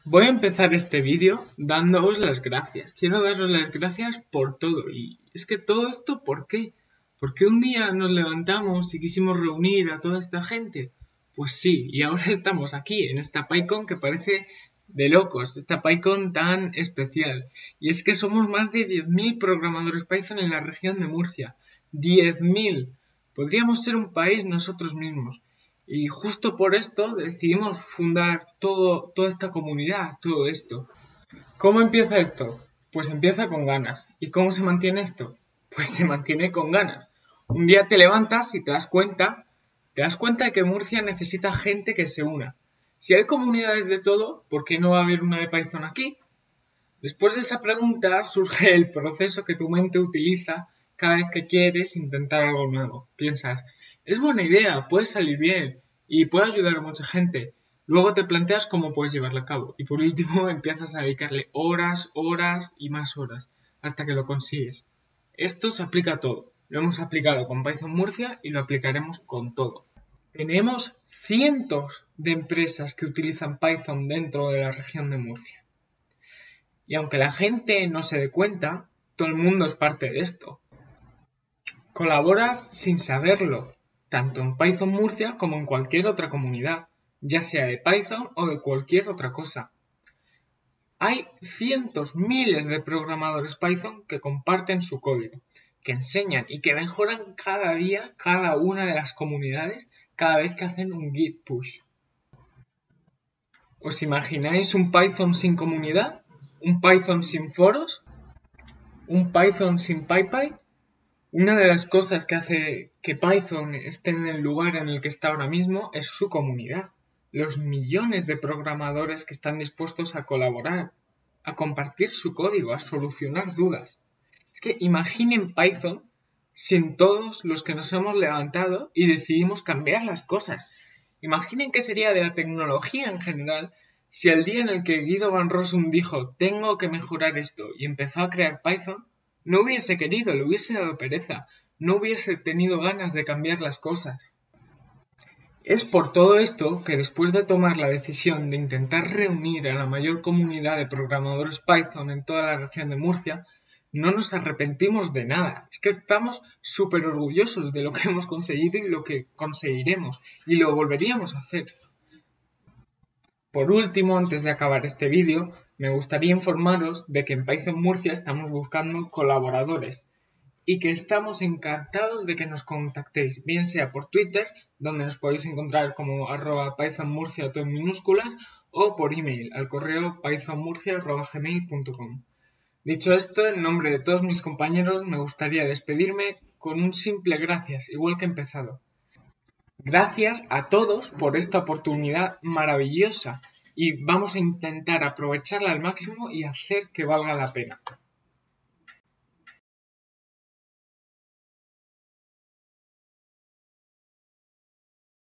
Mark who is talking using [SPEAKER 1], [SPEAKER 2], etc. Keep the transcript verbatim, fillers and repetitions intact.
[SPEAKER 1] Voy a empezar este vídeo dándoos las gracias. Quiero daros las gracias por todo. Y es que todo esto, ¿por qué? ¿Por qué un día nos levantamos y quisimos reunir a toda esta gente? Pues sí, y ahora estamos aquí, en esta PyCon que parece de locos, esta PyCon tan especial. Y es que somos más de diez mil programadores Python en la región de Murcia. diez mil. Podríamos ser un país nosotros mismos. Y justo por esto decidimos fundar todo, toda esta comunidad, todo esto. ¿Cómo empieza esto? Pues empieza con ganas. ¿Y cómo se mantiene esto? Pues se mantiene con ganas. Un día te levantas y te das cuenta, te das cuenta de que Murcia necesita gente que se una. Si hay comunidades de todo, ¿por qué no va a haber una de Python aquí? Después de esa pregunta surge el proceso que tu mente utiliza cada vez que quieres intentar algo nuevo. Piensas, es buena idea, puede salir bien y puede ayudar a mucha gente. Luego te planteas cómo puedes llevarlo a cabo y por último empiezas a dedicarle horas, horas y más horas hasta que lo consigues. Esto se aplica a todo. Lo hemos aplicado con Python Murcia y lo aplicaremos con todo. Tenemos cientos de empresas que utilizan Python dentro de la región de Murcia. Y aunque la gente no se dé cuenta, todo el mundo es parte de esto. Colaboras sin saberlo, tanto en Python Murcia como en cualquier otra comunidad, ya sea de Python o de cualquier otra cosa. Hay cientos, miles de programadores Python que comparten su código, que enseñan y que mejoran cada día cada una de las comunidades cada vez que hacen un git push. ¿Os imagináis un Python sin comunidad? ¿Un Python sin foros? ¿Un Python sin PyPy? Una de las cosas que hace que Python esté en el lugar en el que está ahora mismo es su comunidad. Los millones de programadores que están dispuestos a colaborar, a compartir su código, a solucionar dudas. Es que imaginen Python sin todos los que nos hemos levantado y decidimos cambiar las cosas. Imaginen qué sería de la tecnología en general si el día en el que Guido van Rossum dijo tengo que mejorar esto y empezó a crear Python, no hubiese querido, le hubiese dado pereza, no hubiese tenido ganas de cambiar las cosas. Es por todo esto que después de tomar la decisión de intentar reunir a la mayor comunidad de programadores Python en toda la región de Murcia, no nos arrepentimos de nada. Es que estamos súper orgullosos de lo que hemos conseguido y lo que conseguiremos, y lo volveríamos a hacer. Por último, antes de acabar este vídeo, me gustaría informaros de que en Python Murcia estamos buscando colaboradores y que estamos encantados de que nos contactéis, bien sea por Twitter, donde nos podéis encontrar como arroba pythonmurcia todo en minúsculas, o por email al correo pythonmurcia arroba gmail punto com. Dicho esto, en nombre de todos mis compañeros me gustaría despedirme con un simple gracias, igual que he empezado. Gracias a todos por esta oportunidad maravillosa y vamos a intentar aprovecharla al máximo y hacer que valga la pena.